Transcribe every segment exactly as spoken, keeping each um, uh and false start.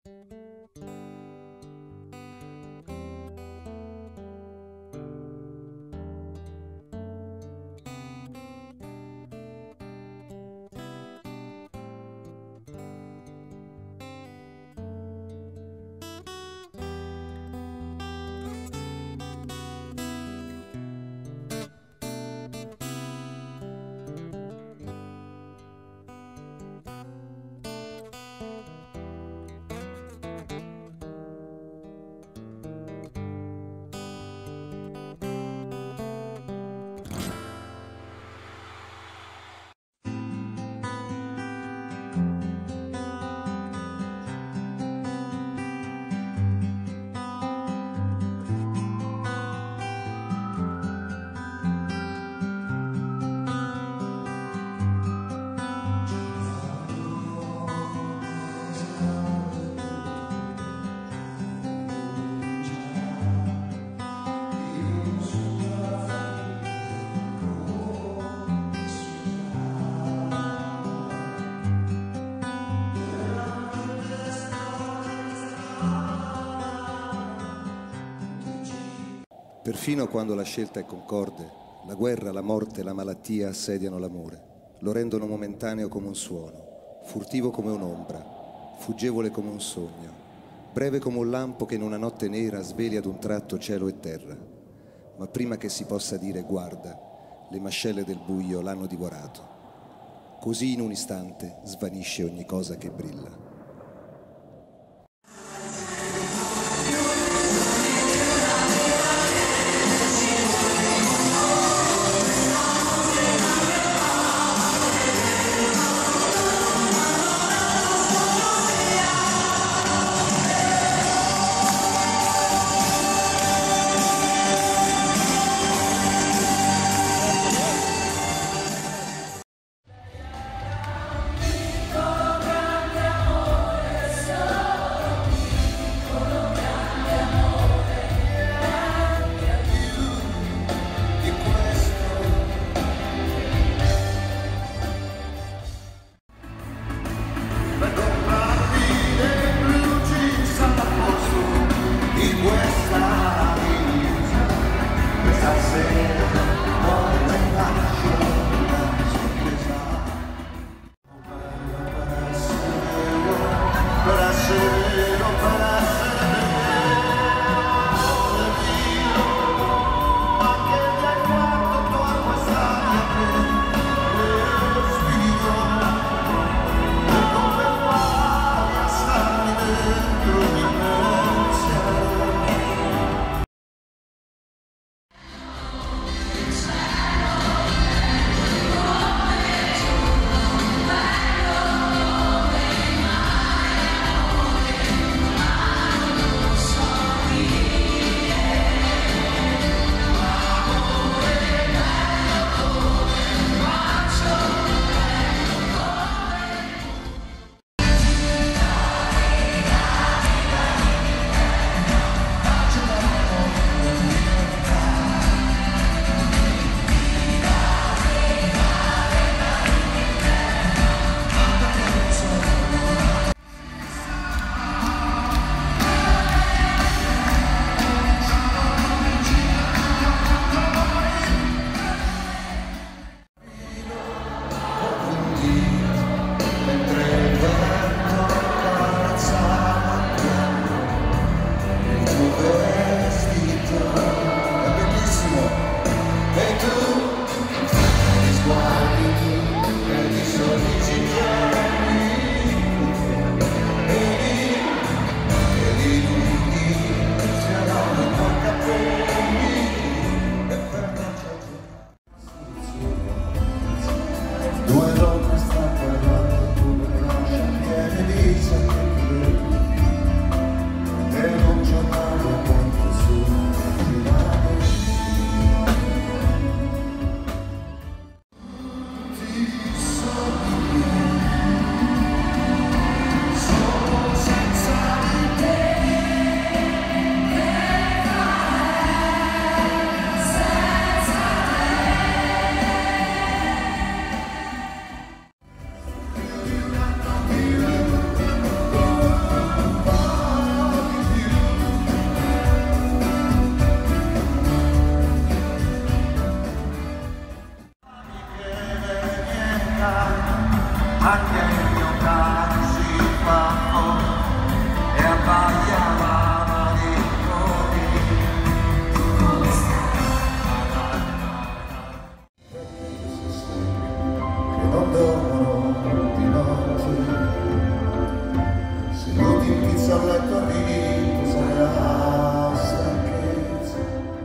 Perfino quando la scelta è concorde, la guerra, la morte, la malattia assediano l'amore, lo rendono momentaneo come un suono, furtivo come un'ombra, fuggevole come un sogno, breve come un lampo che in una notte nera sveli ad un tratto cielo e terra. Ma prima che si possa dire guarda, le mascelle del buio l'hanno divorato. Così in un istante svanisce ogni cosa che brilla. inizio a letto a riposare la stanchezza.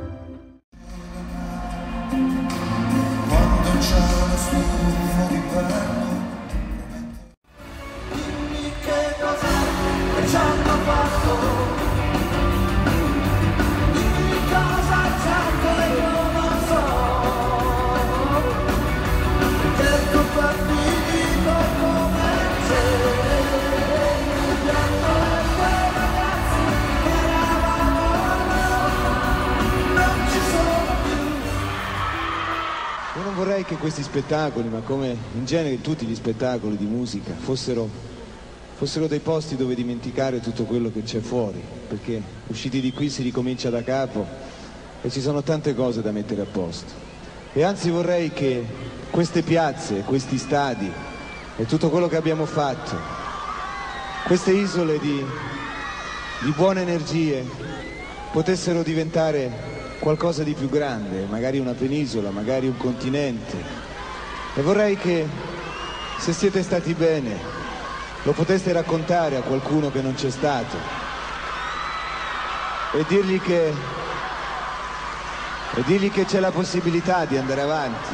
Quando c'è uno stufo d'inverno, dimmi che cosa che ci hanno fatto, dimmi cosa c'è che io non so, che tu parli dico come c'è, pianto e quei ragazzi che eravamo non ci sono più. Io non vorrei che questi spettacoli, ma come in genere tutti gli spettacoli di musica, fossero, fossero dei posti dove dimenticare tutto quello che c'è fuori, perché usciti di qui si ricomincia da capo e ci sono tante cose da mettere a posto. E anzi vorrei che queste piazze, questi stadi e tutto quello che abbiamo fatto, queste isole di, di buone energie, potessero diventare qualcosa di più grande, magari una penisola, magari un continente. E vorrei che, se siete stati bene, lo poteste raccontare a qualcuno che non c'è stato e dirgli che e dirgli che c'è la possibilità di andare avanti.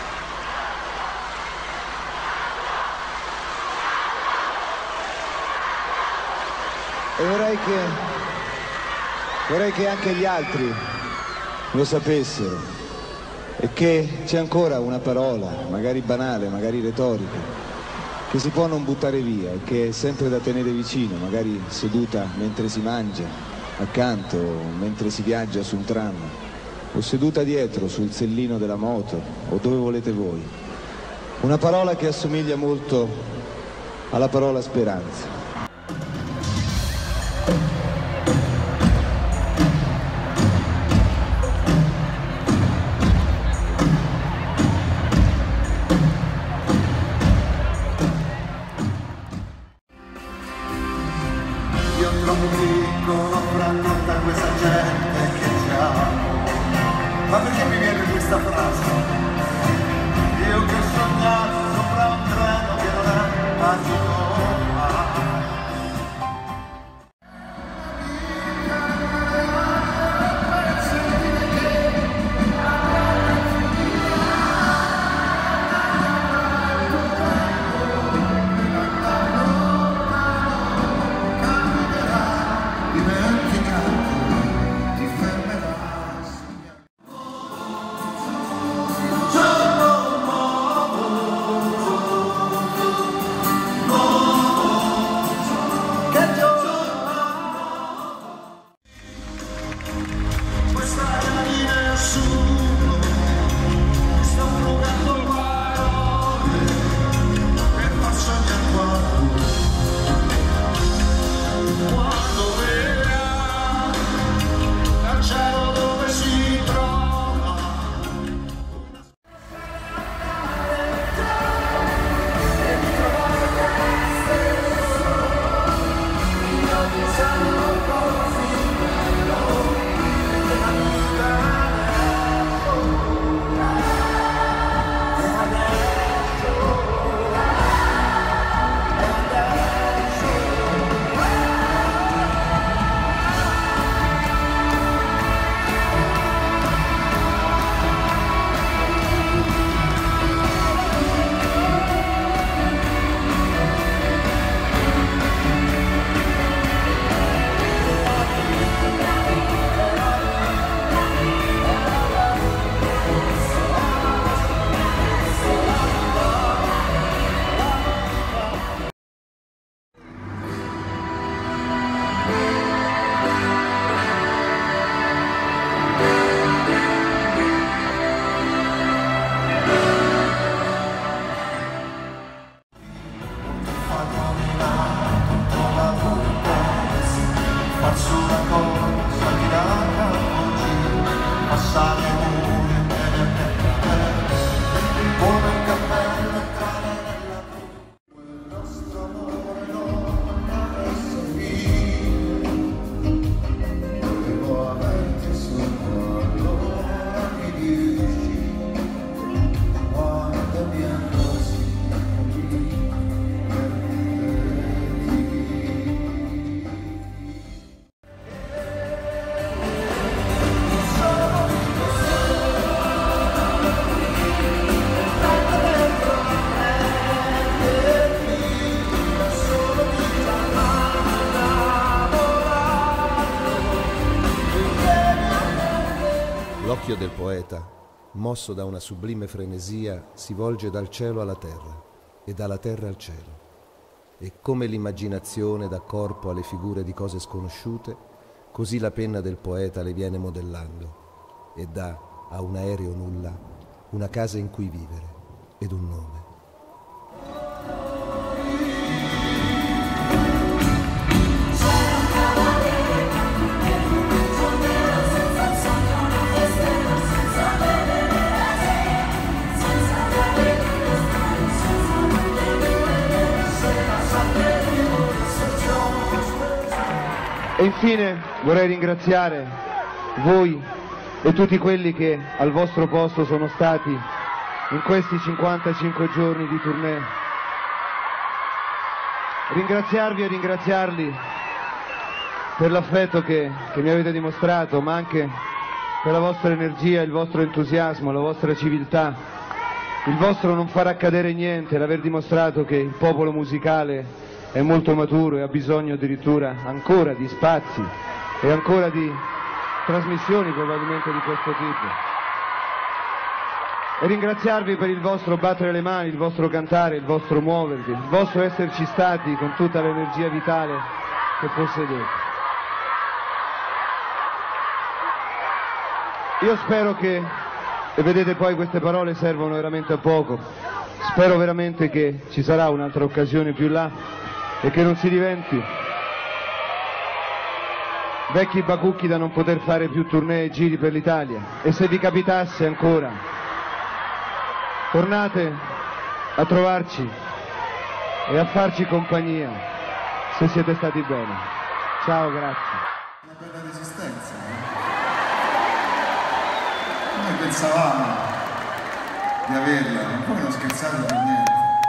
E vorrei che vorrei che anche gli altri lo sapessero, e che c'è ancora una parola, magari banale, magari retorica, che si può non buttare via e che è sempre da tenere vicino, magari seduta mentre si mangia, accanto, mentre si viaggia su un tram, o seduta dietro sul sellino della moto, o dove volete voi. Una parola che assomiglia molto alla parola speranza. Io troppo piccolo per raccontare questa gente che siamo. Ma perché mi viene questa frase? Io che ho sognato sopra un treno che non è magico mai. l'occhio del poeta, mosso da una sublime frenesia, si volge dal cielo alla terra e dalla terra al cielo. E come l'immaginazione dà corpo alle figure di cose sconosciute, così la penna del poeta le viene modellando e dà a un aereo nulla una casa in cui vivere ed un nome. E infine vorrei ringraziare voi e tutti quelli che al vostro posto sono stati in questi cinquantacinque giorni di tournée. Ringraziarvi e ringraziarli per l'affetto che, che mi avete dimostrato, ma anche per la vostra energia, il vostro entusiasmo, la vostra civiltà, il vostro non far accadere niente, l'aver dimostrato che il popolo musicale è molto maturo e ha bisogno addirittura ancora di spazi e ancora di trasmissioni probabilmente di questo tipo. E ringraziarvi per il vostro battere le mani, il vostro cantare, il vostro muovervi, il vostro esserci stati con tutta l'energia vitale che possedete. Io spero che, e vedete poi queste parole servono veramente a poco, spero veramente che ci sarà un'altra occasione più là e che non si diventi vecchi bacucchi da non poter fare più tournée e giri per l'Italia. E se vi capitasse ancora, tornate a trovarci e a farci compagnia, se siete stati bene. Ciao, grazie. Una bella resistenza, eh? Noi pensavamo di averla, ma poi non scherzate per niente.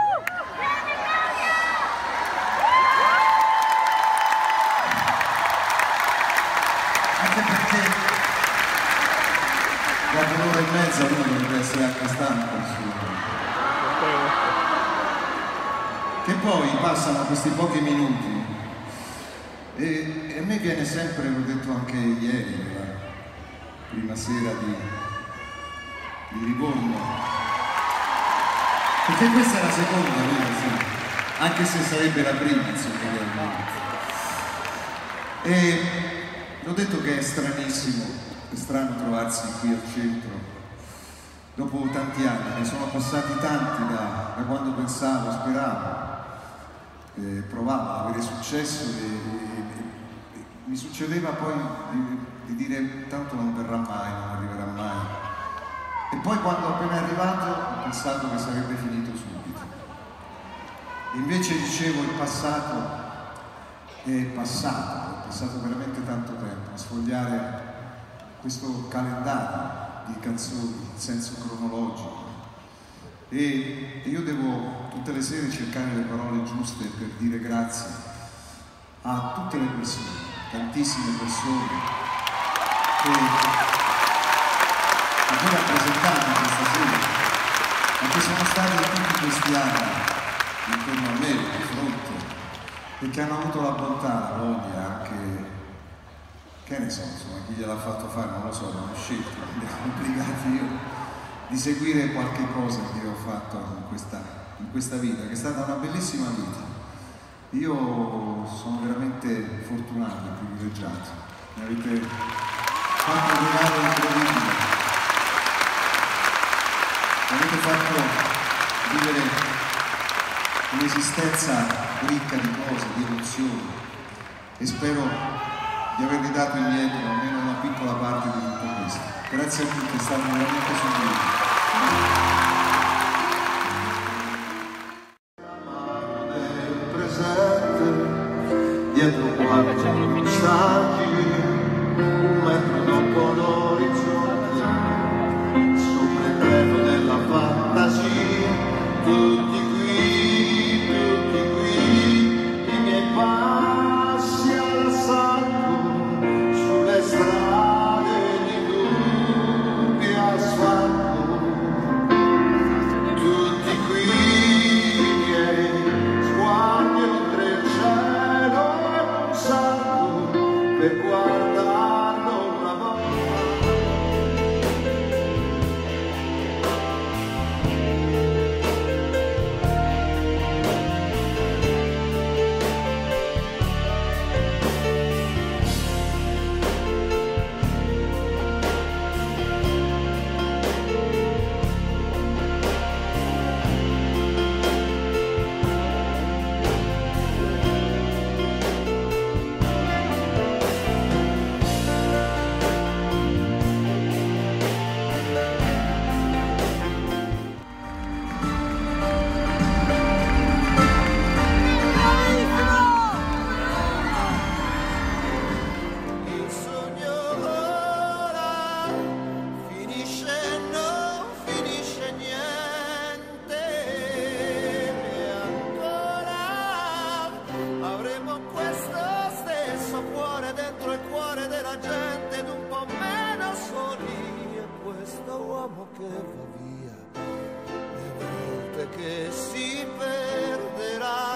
Dopo un'ora e mezza uno dovrebbe essere anche stanco. Che poi passano questi pochi minuti e, e a me viene sempre, l'ho detto anche ieri, la prima sera di, di Livorno, perché questa è la seconda, vero? Anche se sarebbe la prima, insomma, e l'ho detto che è stranissimo. È strano trovarsi qui al centro dopo tanti anni, ne sono passati tanti da, da quando pensavo, speravo, eh, provavo ad avere successo e, e, e mi succedeva poi di, di dire tanto non verrà mai, non arriverà mai. E poi quando appena è arrivato ho pensato che sarebbe finito subito. E invece dicevo il passato è passato, è passato veramente tanto tempo a sfogliare questo calendario di canzoni in senso cronologico e io devo tutte le sere cercare le parole giuste per dire grazie a tutte le persone, tantissime persone che mi rappresentate questa sera e che sono state tutti questi anni intorno a me, di fronte, e che hanno avuto la bontà, la voglia anche, che ne so, insomma, chi gliel'ha fatto fare, non lo so, non ho scelto, quindi sono obbligato io di seguire qualche cosa che ho fatto in questa, in questa vita, che è stata una bellissima vita. Io sono veramente fortunato e privilegiato, mi avete fatto un regalo incredibile, mi avete fatto vivere un'esistenza ricca di cose, di emozioni, e spero di avervi dato indietro almeno una piccola parte di tutto questo. Grazie a tutti, è stato veramente sublime. Dietro quattro messaggi, un metro dopo l'orizzonte, sopra il treno della fantasia, tutti qui, tutti qui, i miei passi all'assalto, sulle strade di dubbi asfalto, tutti qui, i miei sguardi oltre il cielo e un salto per guardarlo una volta. il suo cuore dentro il cuore della gente ed un po' meno soli. E questo uomo che va via, le volte che si perderà.